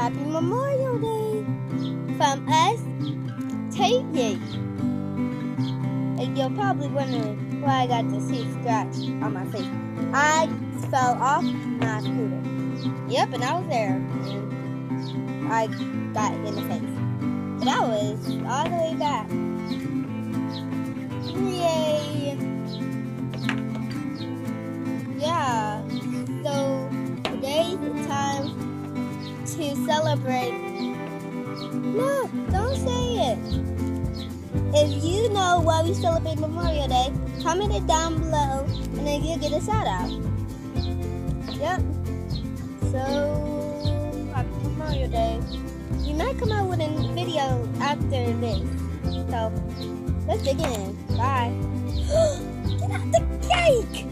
Happy Memorial Day from us to you. And you're probably wondering why I got this huge scratch on my face. I fell off my scooter. Yep, and I was there. And I got hit in the face. But that was all the way back. Yay! Yeah, so today's the time to celebrate. No, don't say it. If you know why we celebrate Memorial Day, comment it down below and then you'll get a shout out. Yep. So, happy Memorial Day. We might come out with a video after this. So, let's begin. Bye. Get out the cake!